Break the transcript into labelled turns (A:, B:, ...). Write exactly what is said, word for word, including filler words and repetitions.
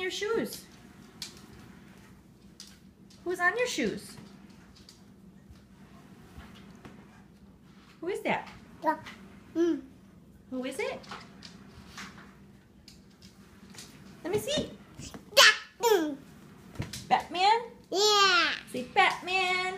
A: your shoes? Who's on your shoes? Who is that?
B: Mm.
A: Who is it? Let me see.
B: Mm.
A: Batman?
B: Yeah.
A: Say Batman.